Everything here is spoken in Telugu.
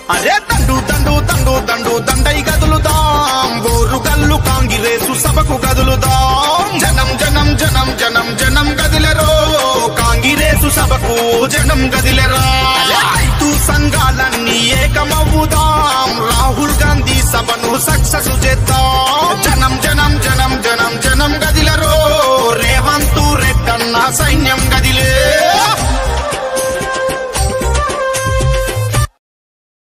అరే దండు దండు దండు దండు దండై కదులుదాం ఓరు గల్లు కాంగ్రెసు సభకు కదులుదాం జనం జనం జనం జనం జనం కదిలెరో కాంగ్రెసు సభకు జనం కదిలెరా రైతు సంఘాలన్నీ ఏకమవుదాం రాహుల్ గాంధీ సభను సక్సెస్ చేద్దాం జనం జనం జనం జనం జనం కదిలెరో రేవంత్ రెడ్డన్న సైన్యం కదిలే